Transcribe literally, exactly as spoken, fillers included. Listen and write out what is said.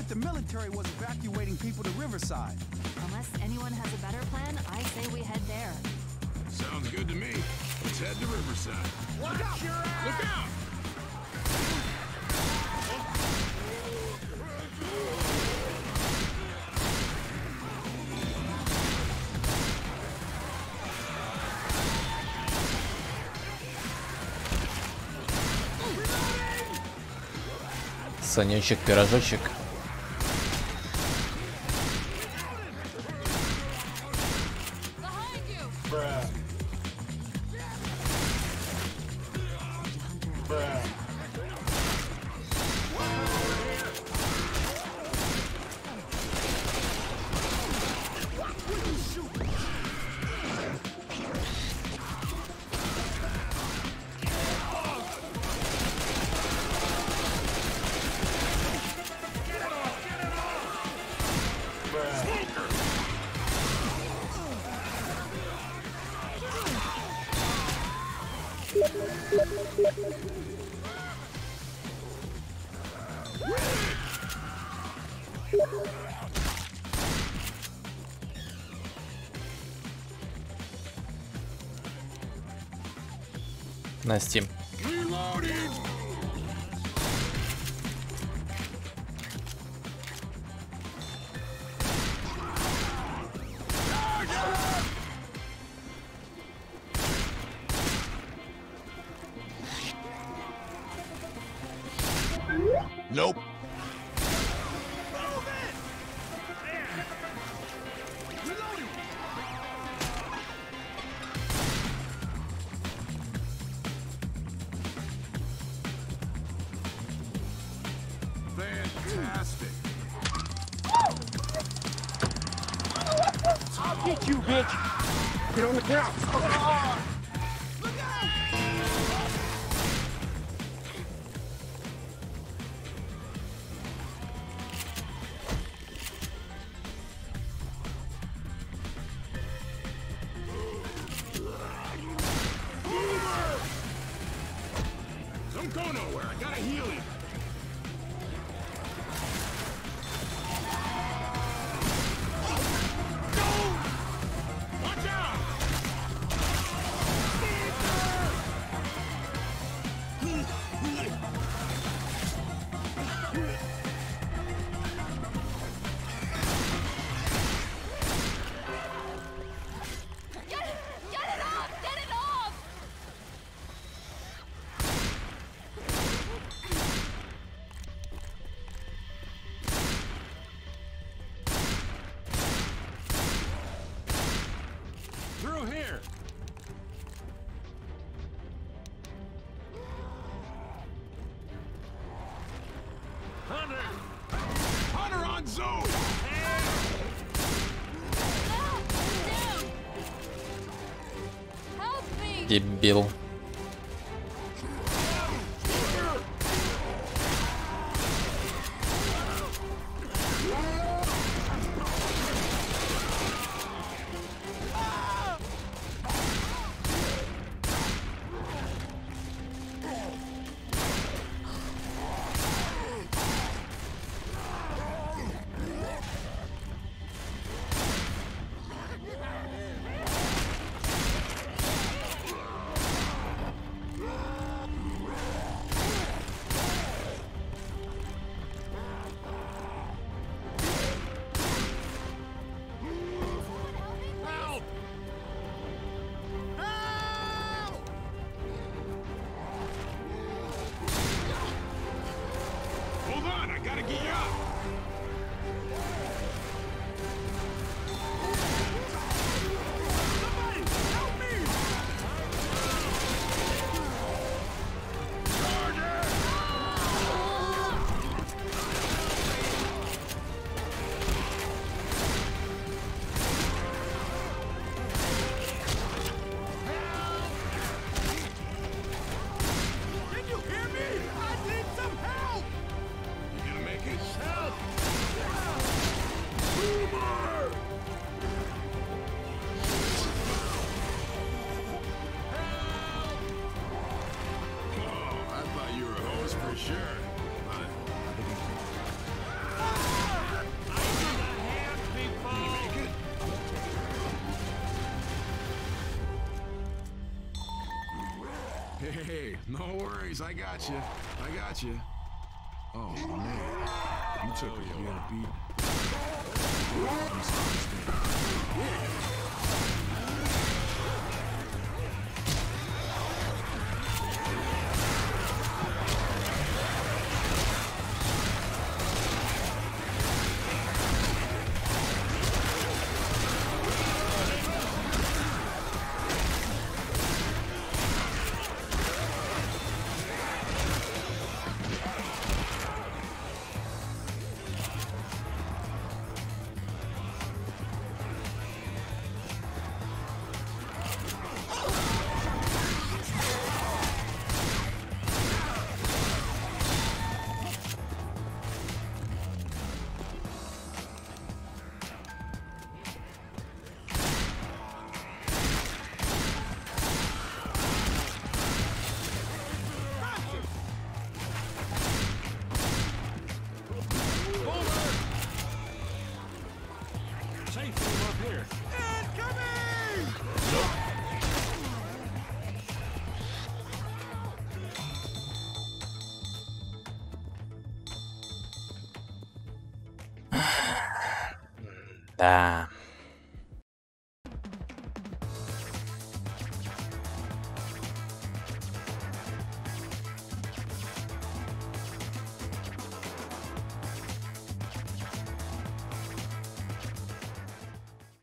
that the military was evacuating people to Riverside. Unless anyone has a better plan, I say we head there. Sounds good to me. Let's head to Riverside. Watch out! Look out! Санечек, пирожочек. На Steam. Nope. Fantastic. I'll get you, bitch. Get on the ground. Look out! Don't go nowhere. I gotta heal him. Watch out! Get it! Get it off! Get it off! Through here. Hunter! Hunter on zone! Ah, down! Help me! Дебил. Hey, no worries. I got you. I got you. Oh, man. You took a real beat. Да.